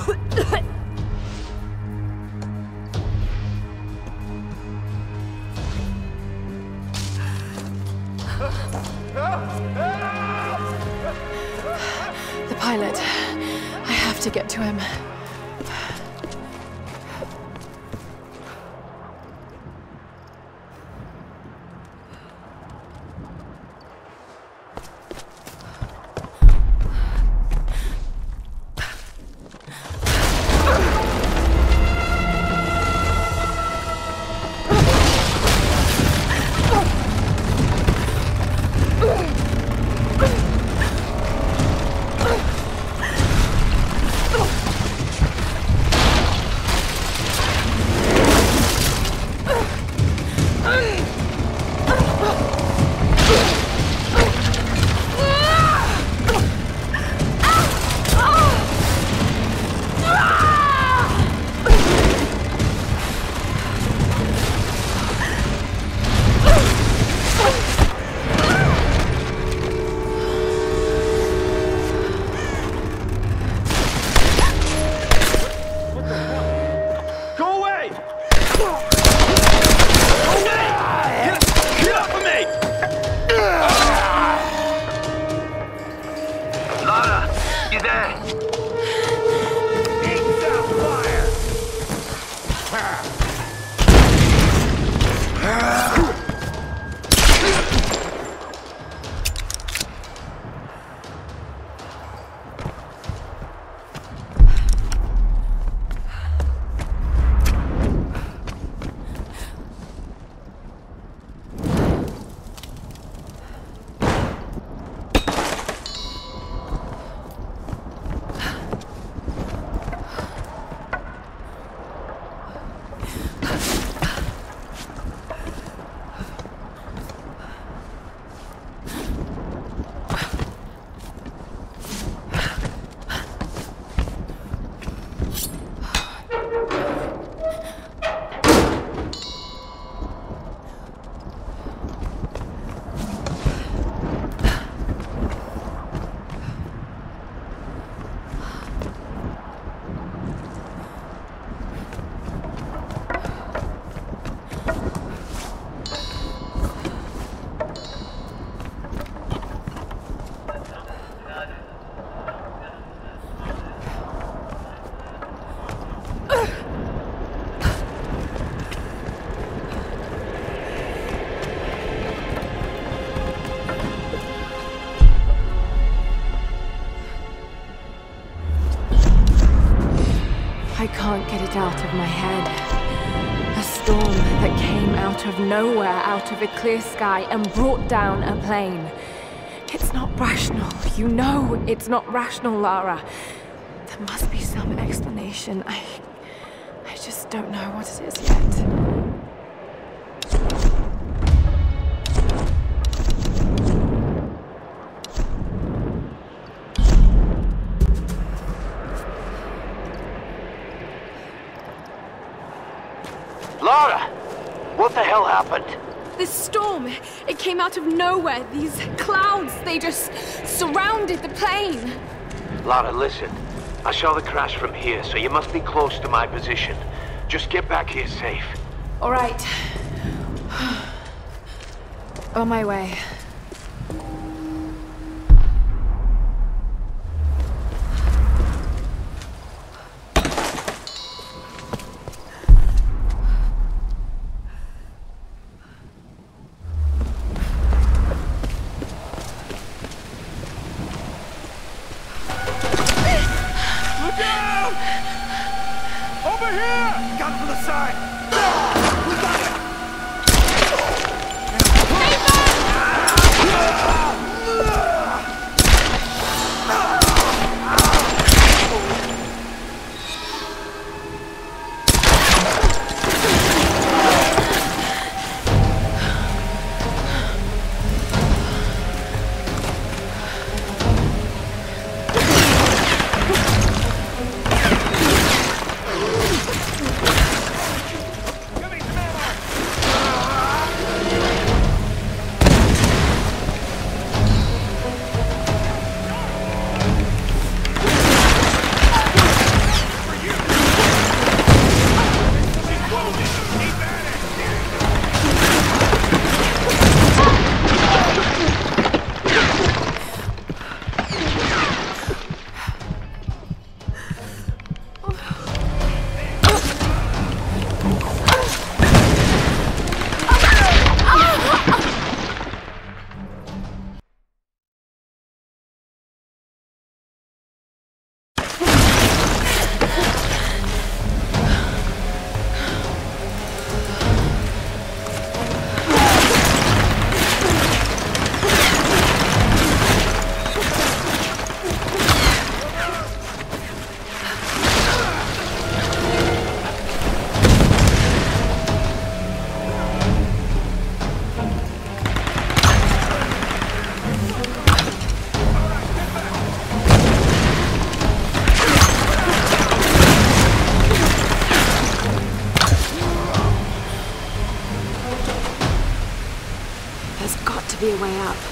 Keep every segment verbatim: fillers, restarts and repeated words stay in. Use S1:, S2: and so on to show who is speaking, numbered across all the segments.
S1: The pilot. I have to get to him.
S2: I can't get it out of my head. A storm that came out of nowhere, out of a clear sky, and brought down a plane. It's not rational. You know it's not rational, Lara. There must be some explanation. I... I just don't know what it is yet.
S3: Lara! What the hell happened?
S1: This storm, it came out of nowhere. These clouds, they just surrounded the plane.
S3: Lara, listen. I saw the crash from here, so you must be close to my position. Just get back here safe.
S1: All right. On my way.
S2: to be a way up.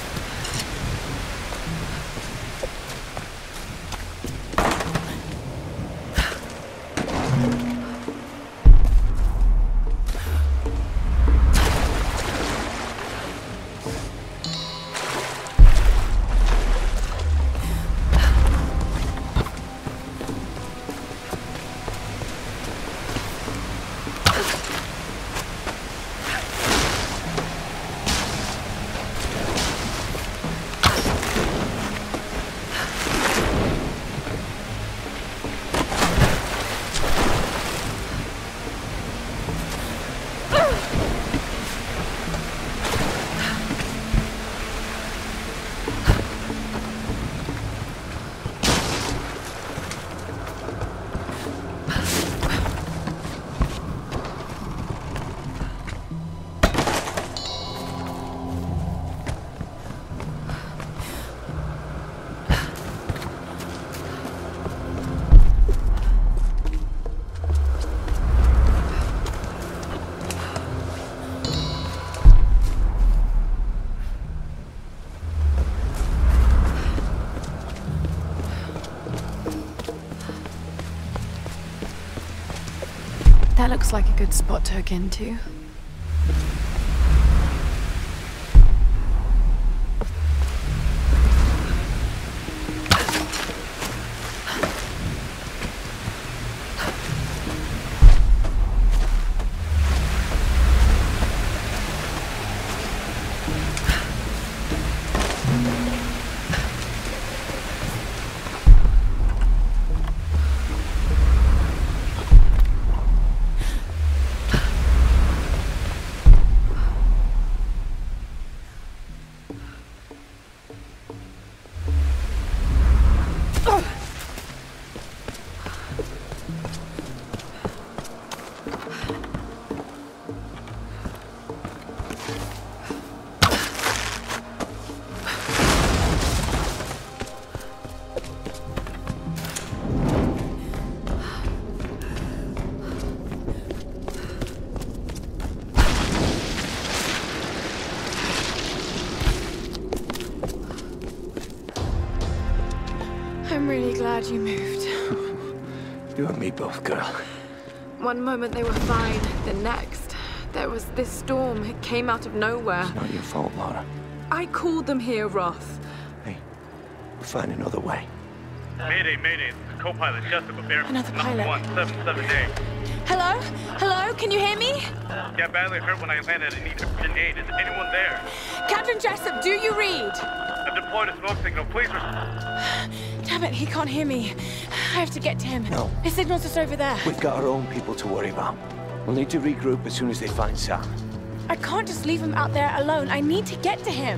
S2: That looks like a good spot to hook into. I'm really glad you moved.
S3: You and me both, girl.
S2: One moment they were fine, the next, there was this storm. It came out of nowhere.
S3: It's not your fault, Lara.
S2: I called them here, Roth.
S3: Hey, we'll find another way.
S4: Mayday, mayday. This is co-pilot Jessica Barron.
S2: Another pilot.
S4: one seven seven eight.
S2: Hello? Hello? Can you hear me?
S4: Yeah, badly hurt when I landed and needed urgent aid. Is anyone there?
S2: Captain Jessup, do you read?
S4: I've deployed a smoke signal. Please respond.
S2: Damn it, he can't hear me. I have to get to him.
S3: No.
S2: His signal's just over there.
S3: We've got our own people to worry about. We'll need to regroup as soon as they find Sam.
S2: I can't just leave him out there alone. I need to get to him.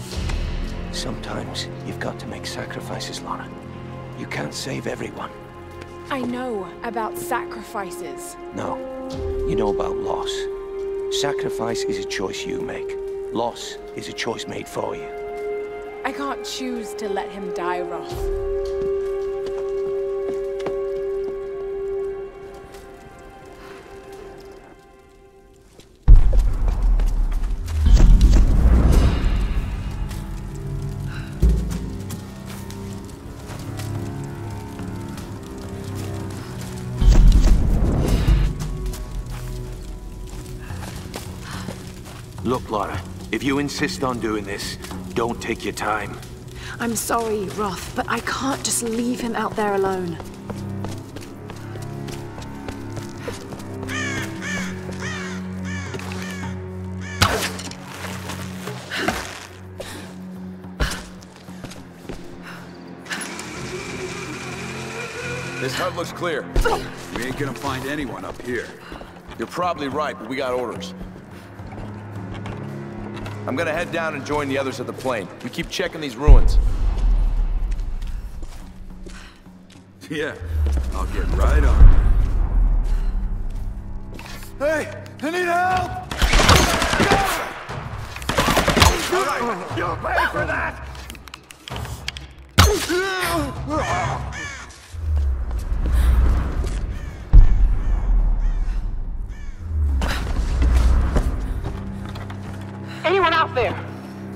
S3: Sometimes you've got to make sacrifices, Lara. You can't save everyone.
S2: I know about sacrifices.
S3: No. You know about loss. Sacrifice is a choice you make. Loss is a choice made for you.
S2: I can't choose to let him die, Roth.
S3: Look, Lara, if you insist on doing this, don't take your time.
S2: I'm sorry, Roth, but I can't just leave him out there alone.
S5: This hut looks clear. We ain't gonna find anyone up here.
S6: You're probably right, but we got orders. I'm gonna head down and join the others at the plane. We keep checking these ruins.
S5: Yeah, I'll get right on.
S6: Hey, I need help! All right, you'll pay for that!
S3: Anyone out there?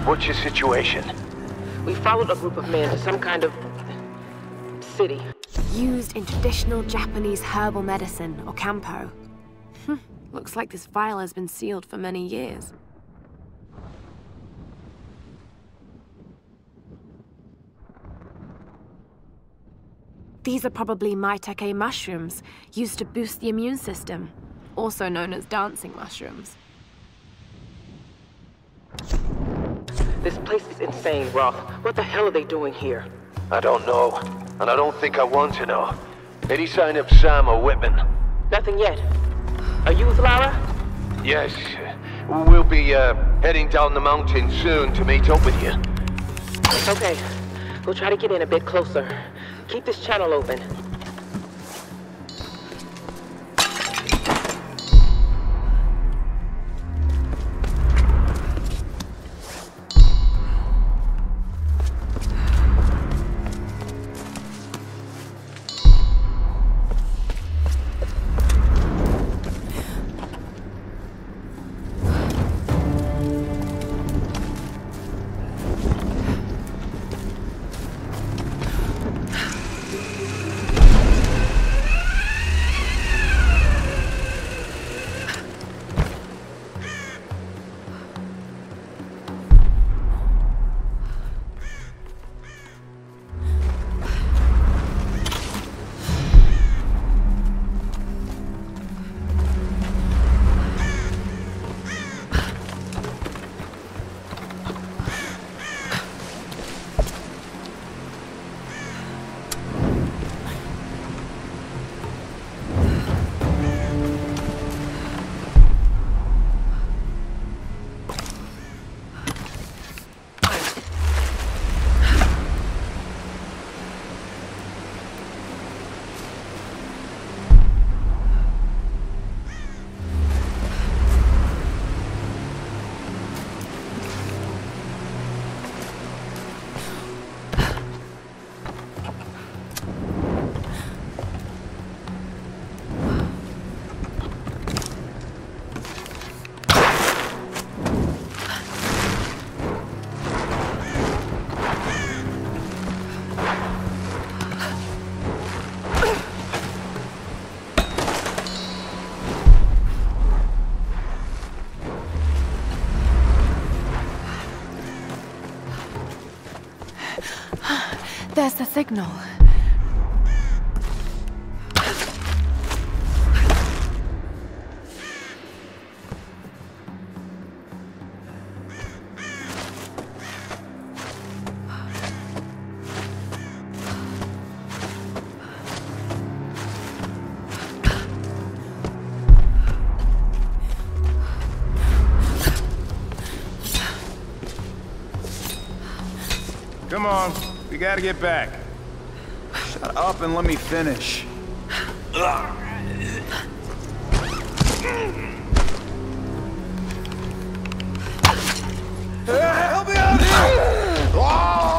S3: What's your situation?
S7: We followed a group of men to some kind of city.
S2: Used in traditional Japanese herbal medicine, or campo. Hm, looks like this vial has been sealed for many years. These are probably maitake mushrooms, used to boost the immune system, also known as dancing mushrooms.
S7: This place is insane, Roth. What the hell are they doing here?
S3: I don't know, and I don't think I want to know. Any sign of Sam or Whitman?
S7: Nothing yet. Are you with Lara?
S3: Yes. We'll be uh, heading down the mountain soon to meet up with you.
S7: Okay. We'll try to get in a bit closer. Keep this channel open.
S2: There's the signal.
S6: Come on, we gotta get back.
S5: Shut up and let me finish.
S6: Help me out here! Oh!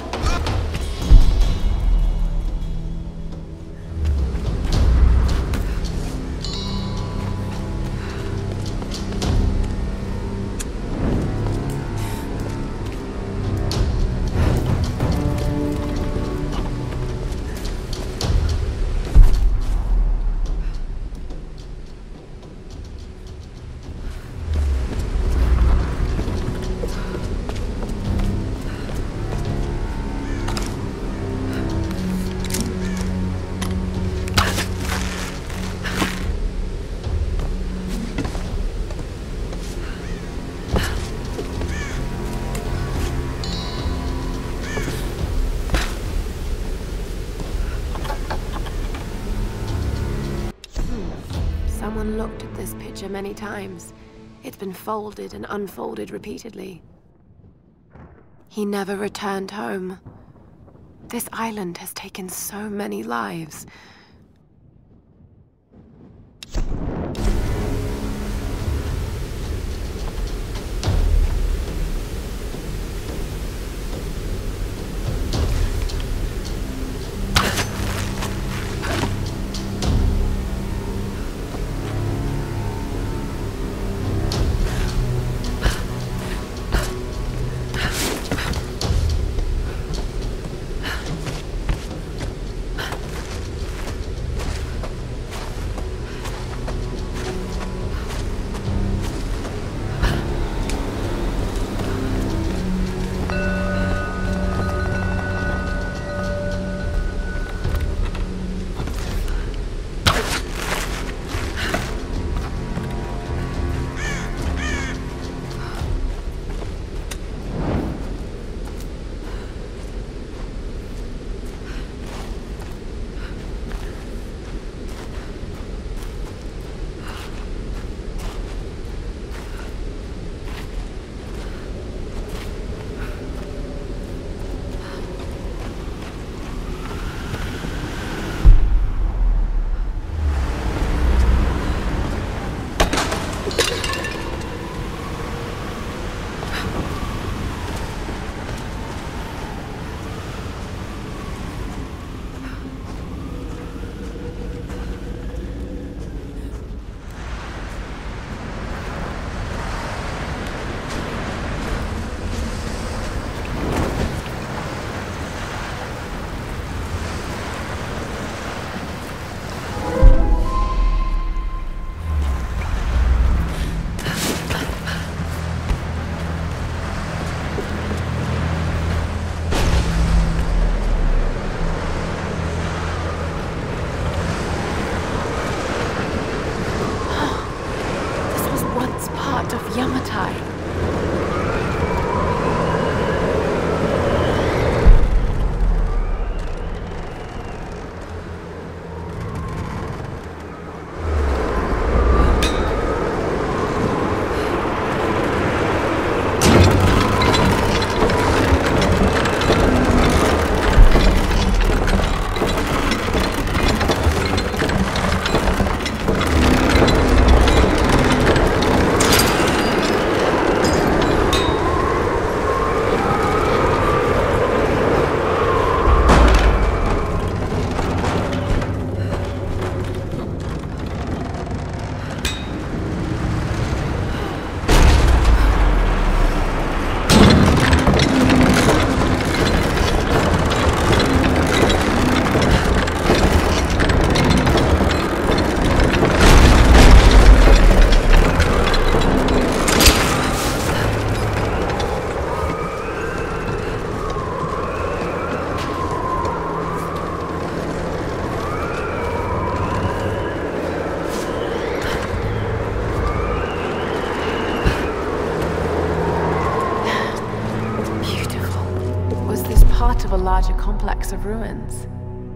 S2: Someone looked at this picture many times. It's been folded and unfolded repeatedly. He never returned home. This island has taken so many lives. complex of ruins.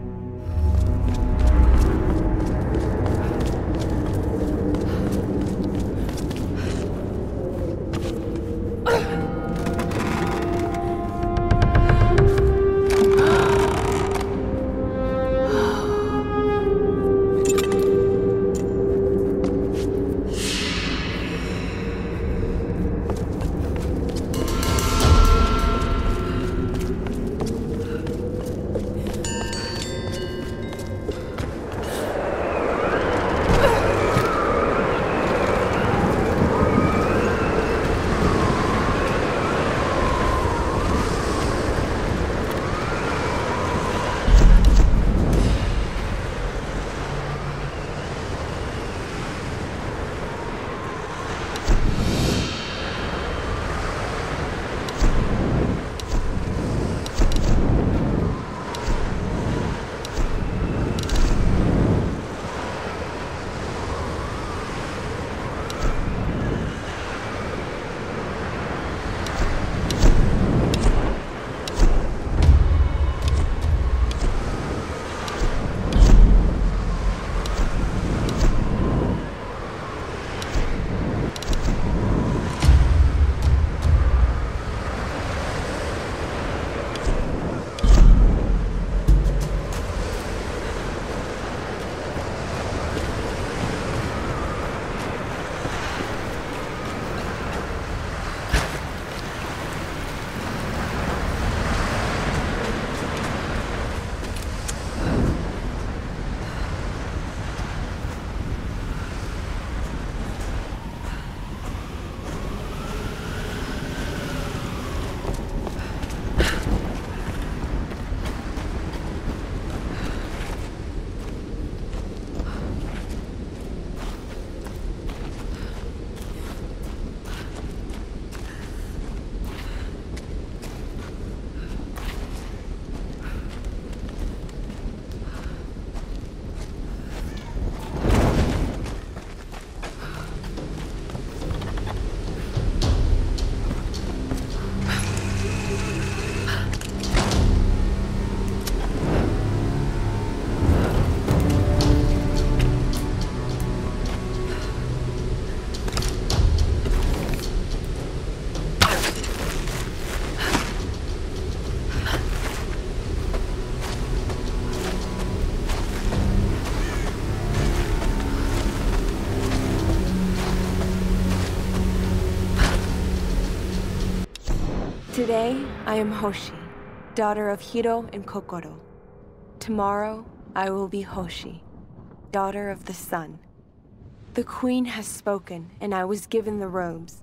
S2: Today, I am Hoshi, daughter of Hiro and Kokoro. Tomorrow, I will be Hoshi, daughter of the sun. The queen has spoken, and I was given the robes.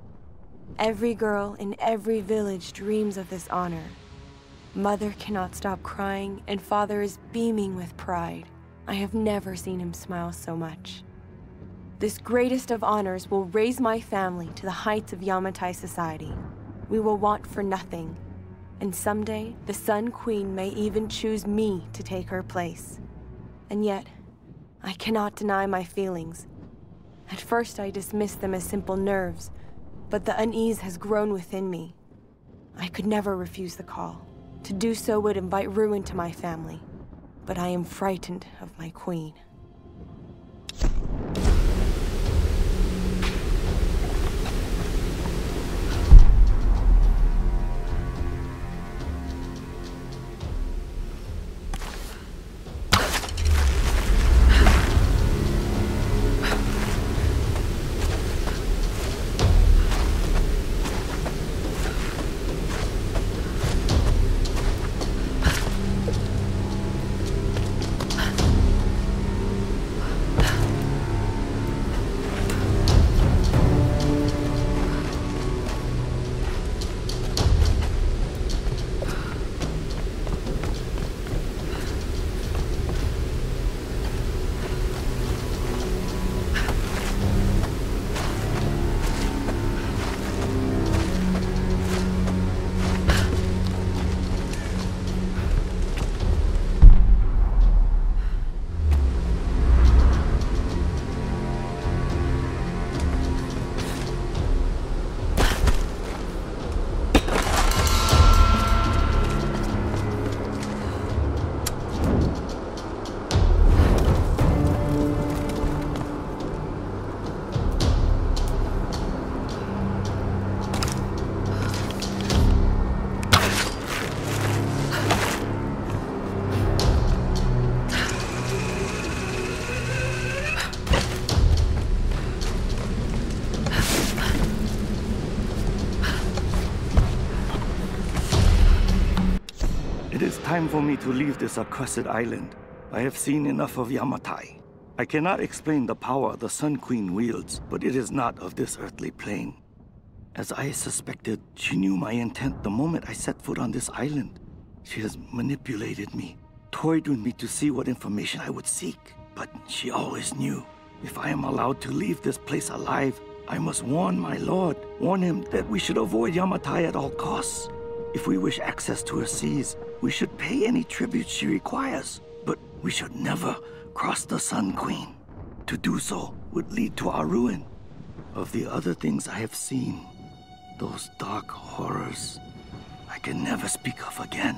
S2: Every girl in every village dreams of this honor. Mother cannot stop crying, and father is beaming with pride. I have never seen him smile so much. This greatest of honors will raise my family to the heights of Yamatai society. We will want for nothing, and someday the Sun Queen may even choose me to take her place. And yet, I cannot deny my feelings. At first I dismissed them as simple nerves, but the unease has grown within me. I could never refuse the call. To do so would invite ruin to my family, but I am frightened of my queen.
S8: time for me to leave this accursed island. I have seen enough of Yamatai. I cannot explain the power the Sun Queen wields, but it is not of this earthly plane. As I suspected, she knew my intent the moment I set foot on this island. She has manipulated me, toyed with me to see what information I would seek. But she always knew. If I am allowed to leave this place alive, I must warn my lord, warn him that we should avoid Yamatai at all costs. If we wish access to her seas, we should pay any tribute she requires, but we should never cross the Sun Queen. To do so would lead to our ruin. Of the other things I have seen, those dark horrors, I can never speak of again.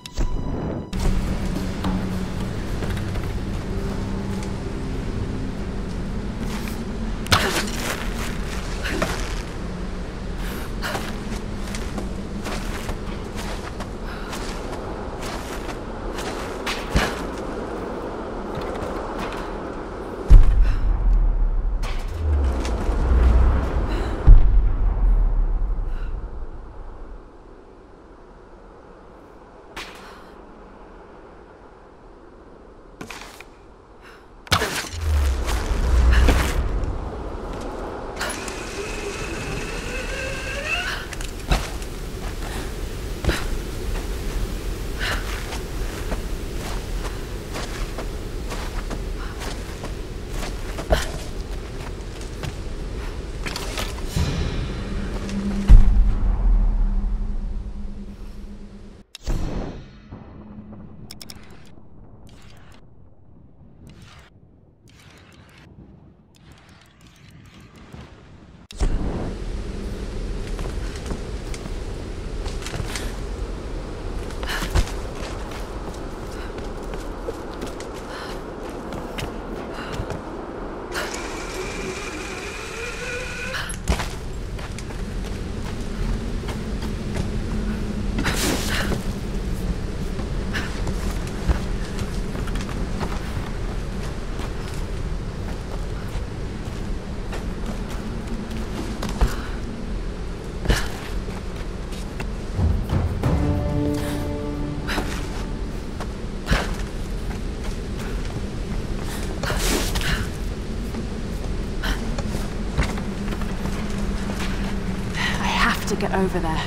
S2: To get over there.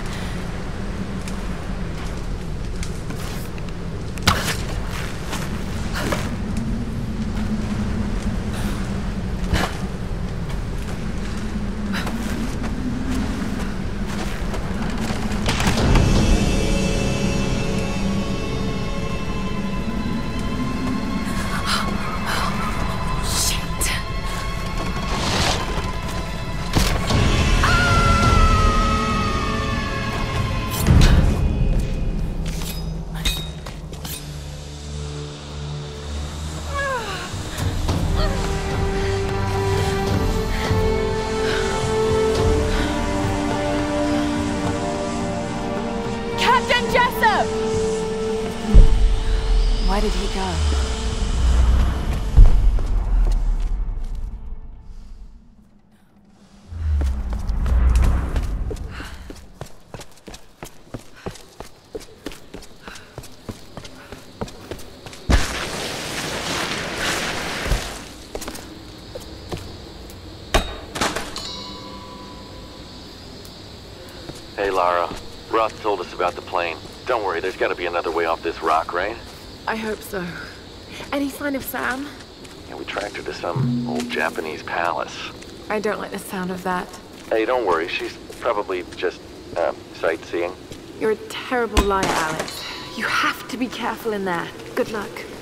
S2: Where did he go?
S3: Hey, Lara. Roth told us about the plane. Don't worry, there's gotta be another way off this rock, right?
S2: I hope so. Any sign of Sam?
S3: Yeah, we tracked her to some old Japanese palace.
S2: I don't like the sound of that.
S3: Hey, don't worry. She's probably just, uh, sightseeing.
S2: You're a terrible liar, Alex. You have to be careful in there. Good luck.